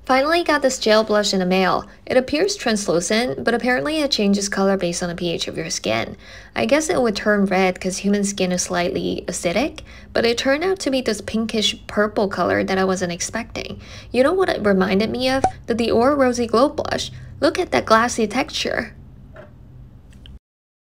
Finally got this gel blush in the mail. It appears translucent, but apparently it changes color based on the pH of your skin. I guess it would turn red because human skin is slightly acidic, but it turned out to be this pinkish purple color that I wasn't expecting. You know what it reminded me of? The Dior Rosy Glow Blush. Look at that glassy texture.